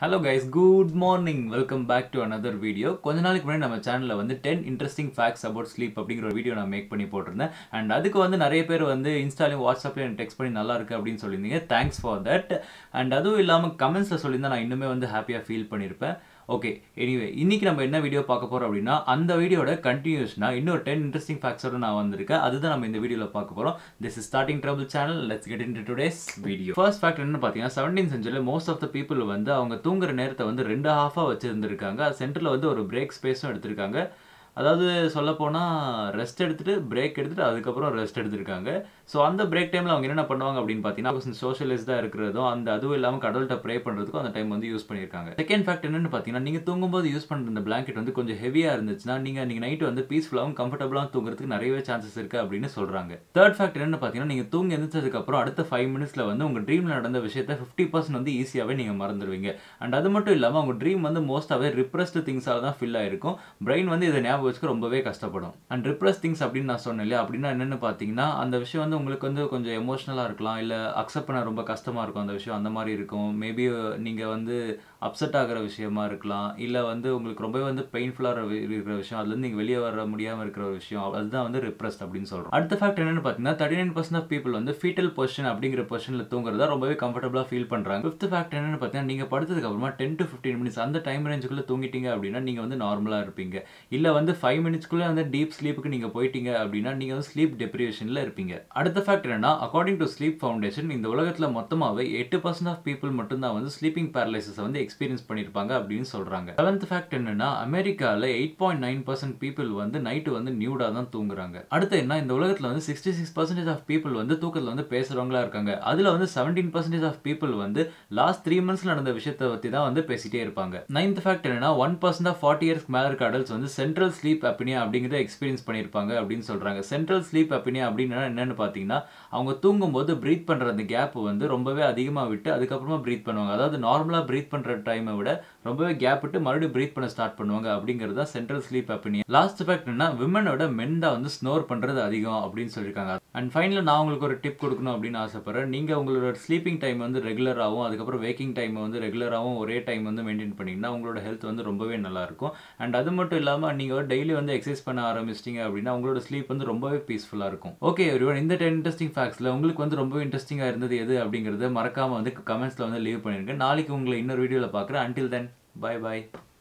Hello guys, good morning. Welcome back to another video. கொஞ்ச நாளைக்கு முன்னாடி நம்ம சேனல்ல வந்து 10 interesting facts about sleep அப்படிங்கற ஒரு வீடியோ நான் மேக் பண்ணி போட்டுருந்தேன். And அதுக்கு வந்து நிறைய பேர் வந்து இன்ஸ்டாலயும் வாட்ஸ்அப்லயும் எனக்கு டெக்ஸ்ட் பண்ணி நல்லா இருக்கு அப்படினு சொல்லிருந்தீங்க. Thanks for that. And அதுவும் இல்லாம கமெண்ட்ஸ்ல சொல்லிருந்தா நான் இன்னுமே வந்து ஹாப்பியா ஃபீல் பண்ணிருப்பேன். ஓகே எனிவே இன்னைக்கு நம்ம என்ன வீடியோ பார்க்க போறோம் அப்படின்னா அந்த வீடியோட கண்டினியூஷனா இன்னொரு 10 இன்ட்ரெஸ்டிங் ஃபேக்ட்ஸோட நான் வந்திருக்கேன். அதுதான் நம்ம இந்த வீடியோல பார்க்க போறோம். This is starting trouble channel. Let's get into today's video. First fact என்னன்னு பாத்தீங்கன்னா 17th century most of the people வந்து அவங்க தூங்குற நேரத்தை வந்து ரெண்டு ஹாஃபா வச்சிருந்திருக்காங்க. சென்டர்ல வந்து ஒரு பிரேக் ஸ்பேஸும் எடுத்திருக்காங்க. அதாவது சொல்ல போனா ரெஸ்ட் எடுத்துட்டு பிரேக் எடுத்துட்டு அதுக்கப்புறம் ரெஸ்ட் எடுத்திருக்காங்க. ஸோ அந்த பிரேக் டைம்ல அவங்க என்ன பண்ணுவாங்க அப்படின்னு பார்த்தீங்கன்னா சோஷியலிஸ்டா இருக்கிறதும் அதுவும் இல்லாமல் கடவுள்கிட்ட ப்ரே பண்றதுக்கும் அந்த டைம் வந்து யூஸ் பண்ணியிருக்காங்க. செகண்ட் ஃபேக்ட் என்னன்னு பார்த்தீங்கன்னா நீங்க தூங்கும்போது யூஸ் பண்ற இந்த பிளாங்கெட் வந்து கொஞ்சம் ஹெவியா இருந்துச்சுன்னா நீங்க நைட் வந்து பீஸ்ஃபுல்லாகவும் கம்ஃபர்டபுளாக தூங்குறதுக்கு நிறையவே சான்சஸ் இருக்கு அப்படின்னு சொல்றாங்க. தேர்ட் ஃபேக்ட் என்னன்னு பார்த்தீங்கன்னா நீங்க தூங்கி எந்திரிச்சதுக்கு அப்புறம் அடுத்த 5 மினிட்ஸ்ல வந்து உங்க ட்ரீம்ல நடந்த விஷயத்தை 50% வந்து ஈஸியாவே நீங்க மறந்துடுவீங்க. அண்ட் அது மட்டும் இல்லாம உங்க ட்ரீம் வந்து மோஸ்டாவே ரிப்ரஸ்டு திங்ஸால தான் ஃபில் ஆயிருக்கும். பிரெயின் வந்து இதை ஞாபகம் வச்சுக்க ரொம்பவே கஷ்டப்படும். அண்ட் ரிப்ரஸ் திங்ஸ் அப்படின்னு நான் சொன்னேன் இல்லையா, அப்படின்னா என்னன்னு பார்த்தீங்கன்னா அந்த விஷயம் வந்து உங்களுக்கு வந்து கொஞ்சம் எமோஷனலாக இருக்கலாம், இல்லை அக்செப்ட் பண்ண ரொம்ப கஷ்டமாக இருக்கும் அந்த விஷயம், அந்த மாதிரி இருக்கும். மேபி நீங்கள் வந்து அப்செட் ஆகிற விஷயமா இருக்கலாம், இல்லை வந்து உங்களுக்கு ரொம்பவே வந்து பெயின்ஃபுல்லாக இருக்கிற விஷயம், அதுலேருந்து நீங்கள் வெளியே வர முடியாமல் இருக்கிற ஒரு விஷயம், அதுதான் வந்து ரிப்ரஸ்ட் அப்படின்னு சொல்கிறோம். அடுத்த ஃபேக்ட் என்னன்னு பார்த்தீங்கன்னா 39% ஆஃப் பீப்புள் வந்து ஃபீட்டல் பொசிஷன் அப்படிங்கிற பொசிஷனில் தூங்குறதா ரொம்பவே கம்ஃபர்டபுளாக ஃபீல் பண்ணுறாங்க. ஃபிஃப்த் ஃபேக்ட் என்னன்னு பார்த்தீங்கன்னா நீங்கள் படுத்ததுக்கு அப்புறமா 10 to 15 மினிட்ஸ் அந்த டைம் ரேஞ்சுக்குள்ளே தூங்கிட்டீங்க அப்படின்னா நீங்கள் வந்து நார்மலாக இருப்பீங்க. இல்லை வந்து 5 மினிட்ஸ்க்குள்ளே வந்து டீப் ஸ்லீப்புக்கு நீங்கள் போயிட்டீங்க அப்படின்னா நீங்கள் வந்து ஸ்லீப் டெப்ரிவேஷனில் இருப்பீங்க. அடுத்த ஃபேக்ட் என்னன்னா அக்கார்டிங் டு ஸ்லீப் ஃபவுண்டேஷன் இந்த உலகத்தில் மொத்தமாகவே 8% ஆஃப் பீப்புள் மட்டும்தான் வந்து ஸ்லீப்பிங் பேரலைசிஸ் வந்து எக்ஸ்பீரியன்ஸ் பண்ணியிருப்பாங்க அப்படின்னு சொல்றாங்க. 7th ஃபேக்ட் என்னன்னா அமெரிக்கால 8.9% பீப்புள் வந்து நைட் வந்து நியூடா தான் தூங்குறாங்க. அடுத்து என்ன, இந்த உலகத்துல வந்து 66% ஆஃப் பீப்புள் வந்து தூக்கத்துல வந்து பேசுறவங்களா இருக்காங்க. அதுல வந்து 17% ஆஃப் பீப்புள் வந்து லாஸ்ட் 3 மந்த்ஸ்ல நடந்த விஷயத்தை பத்தி தான் வந்து பேசிட்டே இருப்பாங்க. 9th ஃபேக்ட் என்னன்னா 1% ஆஃப் 40 இயர்ஸ்க்கு மேல இருக்க அடல்ட்ஸ் வந்து சென்ட்ரல் ஸ்லீப் அப்னியா அப்படிங்கறத எக்ஸ்பீரியன்ஸ் பண்ணிருப்பாங்க அப்படின்னு சொல்றாங்க. சென்ட்ரல் ஸ்லீப் அப்னியா அப்படின்னா என்னன்னு பாத்தீங்கன்னா அவங்க தூங்கும்போது பிரீத் பண்ற அந்த கேப் வந்து ரொம்பவே அதிகமா விட்டு அதுக்கப்புறமா பிரீத் பண்ணுவாங்க. அதாவது நார்மலா பிரீத் பண்ற டைமை விட ரொம்பவே கேப் விட்டு மறுபடியும் பிரீத் பண்ண ஸ்டார்ட் பண்ணுவாங்க அப்படிங்கிறது தான் central sleep apnea. Last fact என்னன்னா விமனோட மென் தான் வந்து ஸ்னோர் பண்றது அதிகம் அப்படின்னு சொல்லியிருக்காங்க. அண்ட் ஃபைனலா நான் உங்களுக்கு ஒரு டிப் கொடுக்கணும் அப்படின்னு ஆசைப்படுறேன். நீங்க உங்களோட ஸ்லீப்பிங் டைம் வந்து ரெகுலராகவும் அதுக்கப்புறம் வேக்கிங் டைம் வந்து ரெகுலராகவும் ஒரே டைம் வந்து மெயின்டைன் பண்ணீங்கன்னா உங்களோட ஹெல்த் வந்து ரொம்பவே நல்லா இருக்கும். அண்ட் அது மட்டும் இல்லாம நீங்க டெய்லி வந்து எக்ஸசைஸ் பண்ண ஆரம்பிச்சிட்டீங்க அப்படின்னா உங்களோட ஸ்லீப் வந்து ரொம்பவே பீஸ்ஃபுல்லா இருக்கும். ஓகே எவ்ரிவன், இந்த 10 இன்ட்ரெஸ்டிங் ஃபேக்ட்ஸ்ல உங்களுக்கு வந்து ரொம்ப இன்ட்ரெஸ்டிங்கா இருந்தது எது அப்படிங்கறத மறக்காம வந்து கமெண்ட்ஸ்ல வந்து லீவ் பண்ணிருங்க. நாளைக்கு உங்களை இன்னொரு வீடியோல பார்க்குறேன். Until then, bye bye.